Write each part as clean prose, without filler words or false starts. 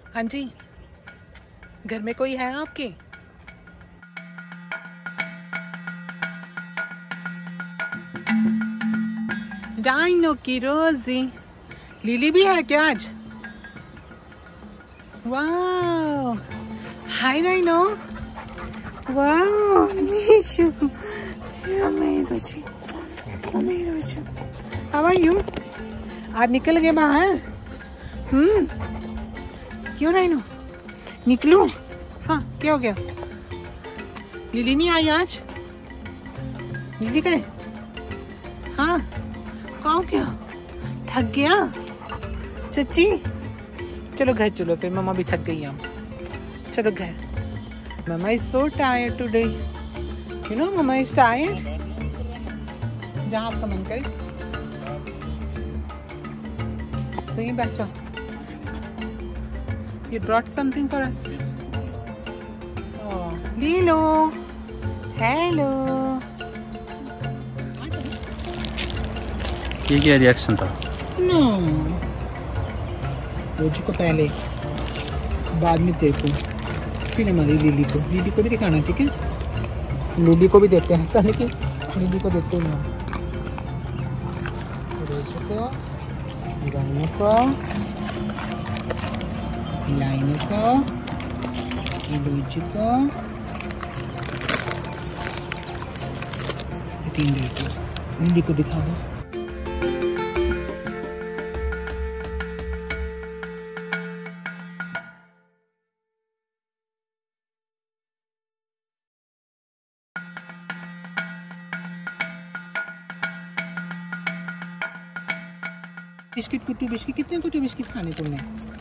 हाँ जी, घर में कोई है आपके? राइनो की रोजी, लिली भी है क्या आज? वाह, हाय राइनो। वाह नीशु, हाउ आर यू? आज निकल गए बाहर? क्यों राइनो? निकलूं? हाँ, क्या हो गया? लिली नहीं आई आज? लिली गए? हाँ, क्या हो गया? थक गया सच्ची? चलो घर चलो, फिर मम्मा भी थक गई है। चलो घर। Mamma is so tired today, you know mamma is tired. जहाँ आपका मन करे तो ये बैठो। You brought something for us. Oh, Lilo. Hello. ये क्या रिएक्शन था? No. रोजी को पहले, बाद में देखो, फिर हमारी लिली को भी दिखाना, ठीक है? लिली को भी देते हैं, ऐसा नहीं कि लिली को देते ही नहीं। रोजी को, राइनो को, लाइनो को, लूजी को, 3 देखो, लिली को दिखा दो। बिस्किट, कुट्टू बिस्किट, कितने कुट्टू बिस्किट खाने तुमने?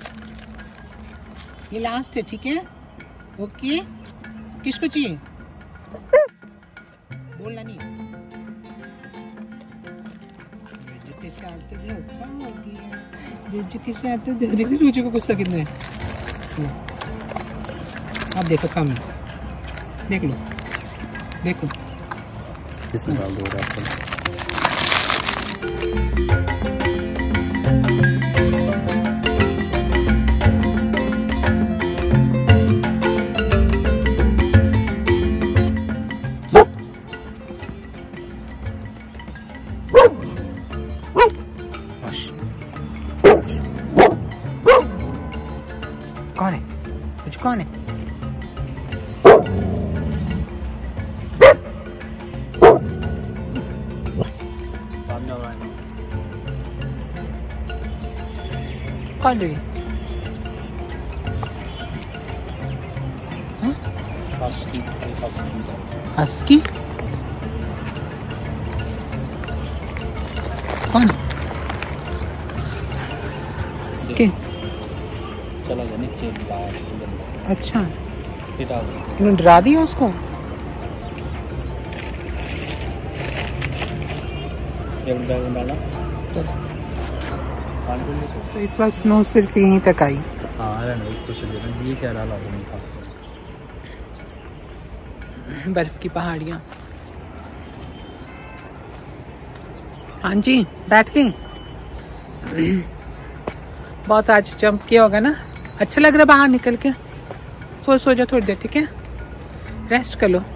ये लास्ट है, ठीक है? ओके, किसको चाहिए? बोलना नहीं। रुचि को गुस्सा कितना है? अब देखो कम, देख लो, देखो इसमें डाल दो आपको। कौन है? कुछ कौन है? कौन है? हस्की? कौन है? चला गया नीचे। अच्छा, इन्होंने डरा दिया उसको। तो इस बार स्नो सिर्फ यहीं तक आई। ये क्या डाला बर्फ की पहाड़ियाँ। हाँ जी, बैठ गई। बहुत आज जंप किया होगा ना, अच्छा लग रहा है बाहर निकल के। सो जा थोड़ी देर, ठीक है? रेस्ट कर लो।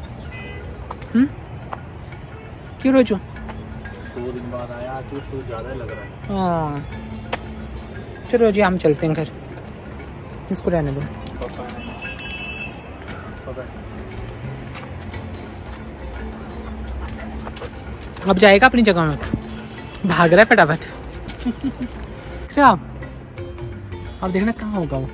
क्यों रोजो? 2 दिन बाद आया, तो ज्यादा लग रहा है। हाँ, चलो जी हम चलते हैं घर, इसको रहने दो। अब जाएगा अपनी जगह में, भाग रहा है फटाफट। क्या अब देखना कहाँ होगा वो,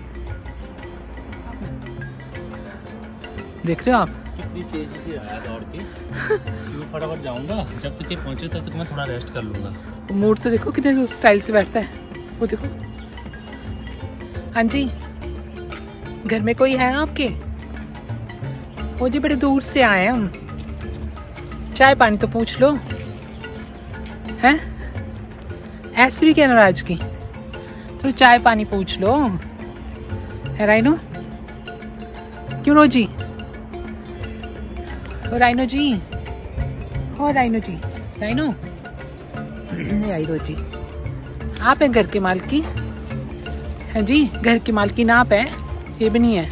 देख रहे हो आप? कितनी तेजी से आया दौड़ के। फटाफट जाऊंगा, जब तक ये पहुंचे तब तक मैं थोड़ा रेस्ट कर लूंगा। मूड तो देखो कितने स्टाइल से बैठता है वो, देखो। हाँ जी, घर में कोई है आपके? वो जी बड़े दूर से आए हैं हम, चाय पानी तो पूछ लो। हैं ऐसे भी क्या नाराज की, तो चाय पानी पूछ लो। है राइनो? क्यों रोजी? ओ राइनो जी, ओ राइनो जी, राइनो नहीं आई रोजी। आप हैं घर के मालकी? है जी, घर की मालकिन आप है, ये भी नहीं है।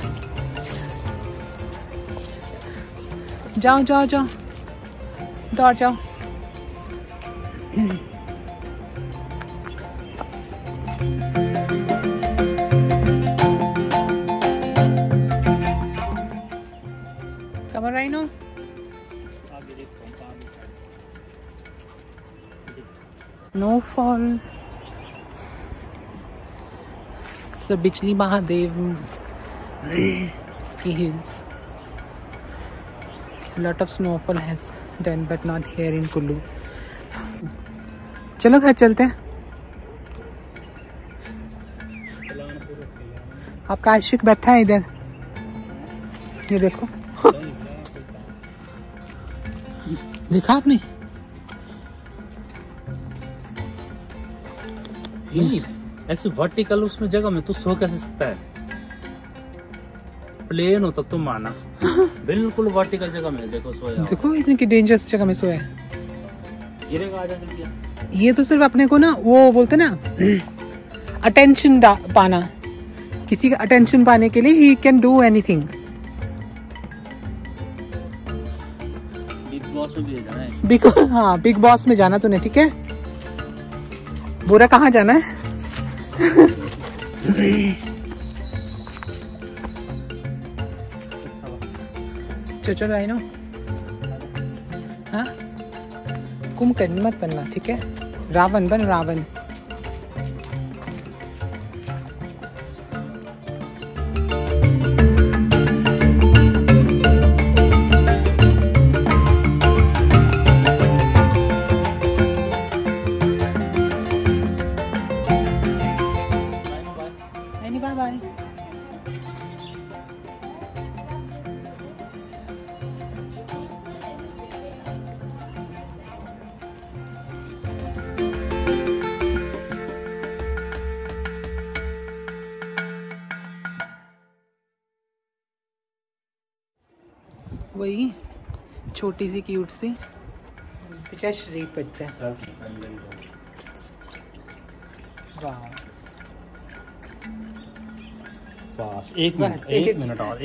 जाओ जाओ जाओ, दौड़ जाओ। Come on, Rhino. No fall. So Bichli Mahadev hills. A lot of snowfall has done, but not here in Kullu. चलो घर चलते हैं। आपका आशिक बैठा है इधर, ये देखो। देखा आपने? ऐसे वर्टिकल उसमें जगह में तू सो कैसे सकता है? प्लेन हो तब तो माना, बिल्कुल वर्टिकल जगह में देखो सोया। देखो इतनी की डेंजरस जगह में सोया है। गिरेगा आजा जल्दी। ये तो सिर्फ अपने को ना वो बोलते ना अटेंशन पाना, किसी का अटेंशन पाने के लिए he can do anything. Bigg Boss में भी जाना है। हाँ बिग बॉस में जाना तूने, ठीक है। बुरा कहाँ जाना है? चलो राइनो, हाँ कुंभकर्ण मत बनना, ठीक है। रावण बन, रावण। Bye bye. वही छोटी सी क्यूट सी बेचारा शरीफ बच्चा। वाह, बस एक मिनट और।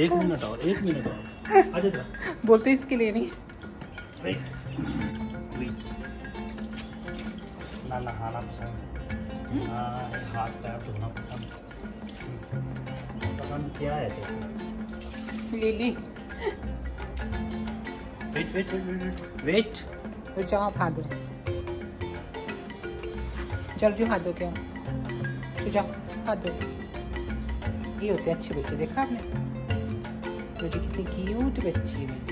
आजा बोलते इसके लिए नहीं। वेट ना नहाना पसंद, हाथ पैर धोना पसंद, पता नहीं क्या है तेरे। लिली वेट तो जाओ आप हाथ दो, चल जो हाथ दो, क्या तो जाओ हाथ दो। ये होते अच्छे बच्चे, देखा आपने मुझे कितनी क्यूट बच्ची है।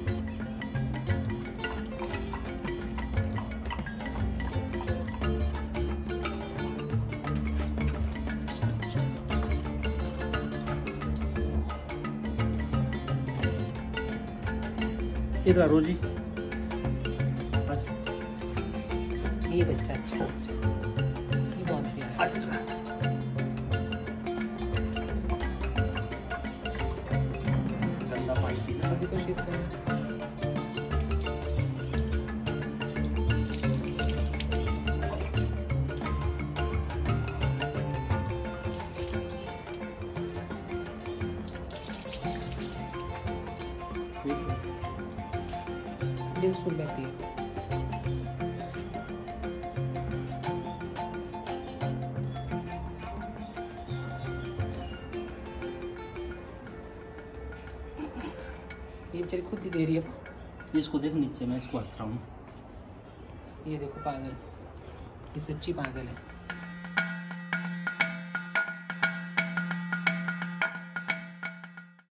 इधर रोजी, ये बच्चा अच्छा बच्चा, ये बहुत प्यारा। अच्छा गंदा पानी पीना। कोशिश करें। यूजफुल रहती है। ये बेचारी खुद ही दे रही है। इसको देख नीचे, मैं इसको हंस रहा हूँ। ये देखो पागल, ये सच्ची पागल है।